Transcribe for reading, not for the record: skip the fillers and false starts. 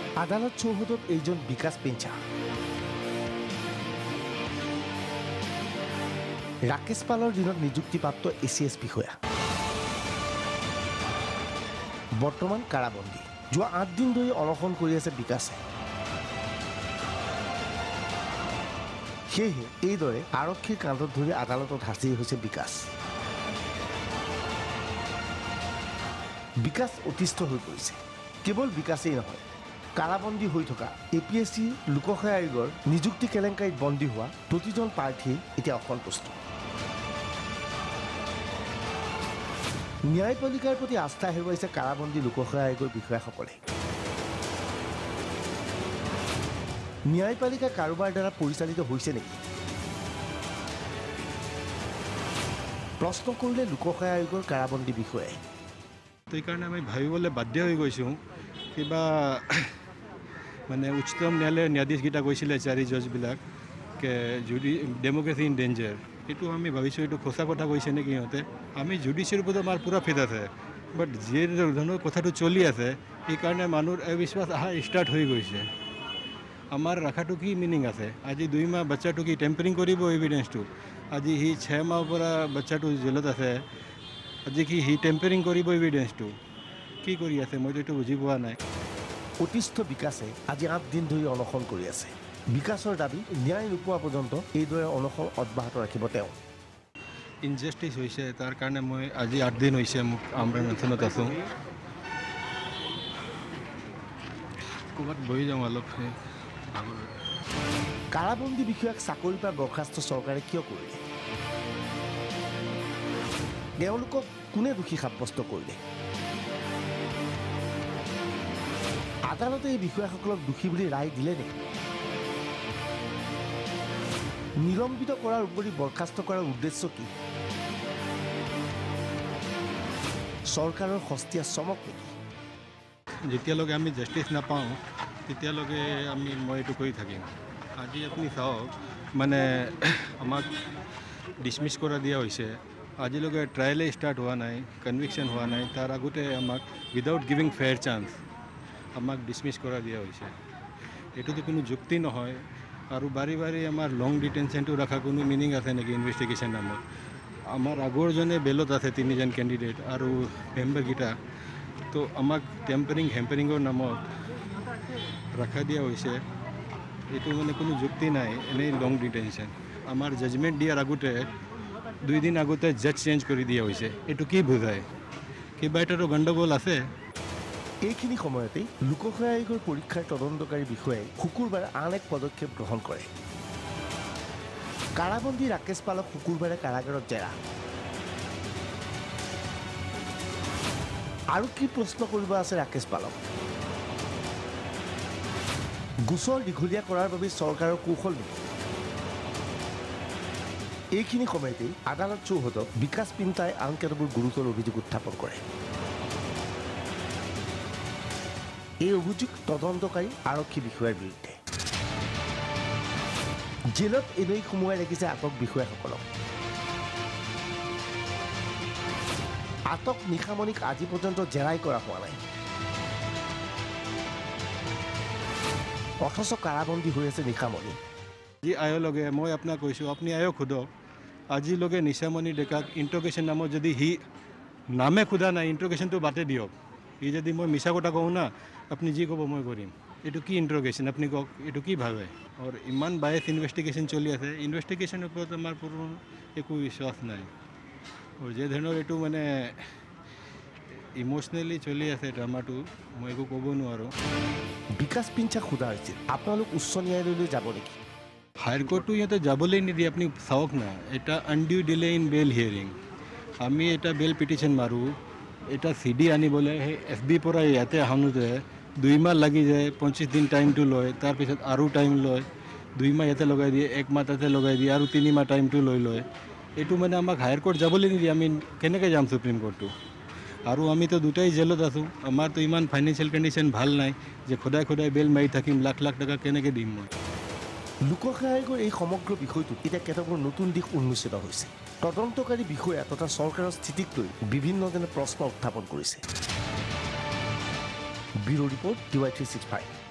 আদালত চৌহদত এইজন বিকাশ পেঞ্চা ৰাকেশ পালৰ দিনত নিযুক্তিপ্ৰাপ্ত ACS বিষয়া বৰ্তমান কাৰাবন্দী যোৱা 8 দিন ধৰি অনশন কৰি আছে বিকাশে সেয়ে এইদৰে আৰক্ষীৰ কান্ধত ধৰি আদালতত হাজিৰ হৈছে বিকাশ অতিষ্ঠ হৈ পৰিছে কেৱল বিকাশেই নহয় কাৰাবন্দী হৈ থকা APSC লোকসেৱা আয়োগৰ নিযুক্তি কেলেংকাৰীত বন্দী হোৱা প্ৰতিজন প্ৰাৰ্থী এতিয়া অসন্তুষ্ট ন্যায়পালিকাৰ প্ৰতি আস্থা হেৰুৱাইছে কাৰাবন্দী লোকসেৱা আয়োগৰ বিষয়াসকলে ন্যায়পালিকা কাৰোবাৰ দ্বাৰা পৰিচালিত হৈছে নেকি প্ৰশ্ন কৰিলে লোকসেৱা আয়োগৰ কাৰাবন্দী বিষয়াই এই কাৰণে আমি ভাবিবলৈ বাধ্য হৈ গৈছোঁ কিবা মানে উচ্চতম ন্যায়ালয়ৰ ন্যায়াধীশকেইটা কৈছিলে 4 জজবিলাক যদি ডেম'ক্ৰেচি ইন ডেঞ্জাৰ এইটো আমি ভাবিছোঁ এইটো সঁচা কথা কৈছে নেকি সিহঁতে আমি জুডিচিয়াৰ ওপৰত আমাৰ পূৰা ফেথ আছে বাট যি ধৰণৰ কথাটো চলি আছে সেইকাৰণে মানুহৰ অবিশ্বাস অহা ষ্টাৰ্ট হৈ গৈছে আমাৰ ৰখাটো কি মিনিং আছে আজি 2 মাহ বাচ্চাটো কি টেম্পাৰিং কৰিব এভিডেন্সটো আজি সি 6 মাহৰ পৰা বাচ্চাটো জেলত আছে আজি কি সি টেম্পাৰিং কৰিব এভিডেন্সটো কি কৰি আছে মইতো এইটো বুজি পোৱা নাই অতিষ্ঠ বিকাশে আজি 8 দিন ধৰি অনশন কৰি আছে বিকাশৰ দাবী ন্যায় নোপোৱা পৰ্যন্ত এইদৰে অনশন অব্যাহত ৰাখিব তেওঁ ইনজাষ্টিস হৈছে তাৰ কাৰণে মই আজি 8 দিন হৈছে মোক আমৰণত আছোঁ ক'ৰবাত বহি যাওঁ অলপ কাৰাবন্দী বিষয়াক চাকৰিৰ পৰা বৰ্খাস্ত চৰকাৰে কিয় কৰিলে তেওঁলোকক কোনে দোষী সাব্যস্ত কৰিলে আদালতে এই বিষয়াসকলক দোষী বুলি ৰায় দিলে নেকি নিলম্বিত কৰাৰ উপৰি বৰ্খাস্ত কৰাৰ উদ্দেশ্য কি চৰকাৰৰ সস্তীয়া চমক নেকি যেতিয়ালৈকে আমি জাষ্টিছ নাপাওঁ তেতিয়ালৈকে মই এইটো কৰি থাকিম আজি আপুনি চাওক মানে আমাক ডিছমিছ কৰা দিয়া হৈছে আজিলৈকে ট্ৰায়েলে ষ্টাৰ্ট হোৱা নাই কনভিকশ্যন হোৱা নাই তাৰ আগতে আমাক উইদাউট গিভিং ফেয়াৰ চান্স আমাক ডিছমিছ কৰা দিয়া হৈছে এইটোতো কোনো যুক্তি নহয় আৰু বাৰে বাৰে আমাৰ লং ডিটেনশ্যনটো ৰখা কোনো মিনিং আছে নেকি ইনভেষ্টিগেশ্যন নামত আমাৰ আগৰজনে বেলত আছে 3জন কেণ্ডিডেট আৰু মেম্বাৰকেইটা তো আমাক হেম্পাৰিঙৰ নামত ৰখা দিয়া হৈছে এইটো মানে কোনো যুক্তি নাই এনেই লং ডিটেনশ্যন আমাৰ জাজমেণ্ট দিয়াৰ আগতে 2 দিন আগতে জাজ চেঞ্জ কৰি দিয়া হৈছে এইটো কি বুজায় কিবা এটাতো গণ্ডগোল আছে এইখিনি সময়তেই লোকসেৱা আয়োগৰ পৰীক্ষাৰ তদন্তকাৰী বিষয়াই শুকুৰবাৰে আন এক পদক্ষেপ গ্ৰহণ কৰে কাৰাবন্দী ৰাকেশ পালক শুকুৰবাৰে কাৰাগাৰত জেৰা আৰু কি প্ৰশ্ন কৰিব আছে ৰাকেশ পালক গোচৰ দীঘলীয়া কৰাৰ বাবে চৰকাৰৰ কৌশল নেকি এইখিনি সময়তেই আদালত চৌহদত বিকাশ পিণ্টাই আন কেতবোৰ গুৰুতৰ অভিযোগ উত্থাপন কৰে এই অভিযোগ তদন্তকাৰী আৰক্ষী বিষয়াৰ বিৰুদ্ধে জেলত এনেই সোমোৱাই ৰাখিছে আটক বিষয়াসকলক আটক নিশামণিক আজি পৰ্যন্ত জেৰাই কৰা হোৱা নাই অথচ কাৰাবন্দী হৈ আছে নিশামণি আজি আয়োগে মই আপোনাক কৈছোঁ আপুনি আয়োগ সোধক আজিলৈকে নিশামণি ডেকাক ইণ্ট্ৰগেশ্যন নামত যদি সি নামে সোধা নাই ইণ্ট্ৰগেশ্যনটো বাদে দিয়ক সি যদি মই মিছা কথা কওঁ না আপুনি যি ক'ব মই কৰিম এইটো কি ইণ্ট্ৰগেশ্যন আপুনি কওক এইটো কি ভাবে আৰু ইমান বায়েছ ইনভেষ্টিগেশ্যন চলি আছে ইনভেষ্টিগেশ্যনৰ ওপৰত আমাৰ কোনো একো বিশ্বাস নাই আৰু যে ধৰণৰ এইটো মানে ইম'চনেলি চলি আছে ড্ৰামাটো মই একো ক'ব নোৱাৰোঁ বিকাশ পিঞ্চাক সোধা হৈছিল আপোনালোক উচ্চ ন্যায়ালয়লৈ যাব নেকি হাইকোৰ্টটো ইহঁতে যাবলৈ নিদিয়ে আপুনি চাওক না এটা undue delay in bail hearing আমি এটা বেল পিটিশ্যন মাৰোঁ এটা CD আনিবলৈ সেই FB পৰা ইয়াতে আহোঁতে 2 মাহ লাগি যায় 25 দিন টাইমটো লয় তাৰপিছত আৰু টাইম লয় 2 মাহ ইয়াতে লগাই দিয়ে 1 মাহ তাতে লগাই দিয়ে আৰু 3 মাহ টাইমটো লয় এইটো মানে আমাক হায়াৰ কোৰ্ট যাবলৈ নিদিয়ে আমি কেনেকৈ যাম সুপ্ৰিম কোৰ্টটো আৰু আমিতো দুটাই জেলত আছোঁ আমাৰতো ইমান ফাইনেন্সিয়েল কণ্ডিশ্যন ভাল নাই যে সদায় বেল মাৰি থাকিম লাখ টকা কেনেকৈ দিম মই লোকসেৱা আয়োগৰ এই সমগ্ৰ বিষয়টোত এতিয়া কেতবোৰ নতুন দিশ উন্মোচিত হৈছে তদন্তকাৰী বিষয়া তথা চৰকাৰৰ স্থিতিক লৈ বিভিন্নজনে প্ৰশ্ন উত্থাপন কৰিছে ব্যুৰ ৰিপৰ্ট DY365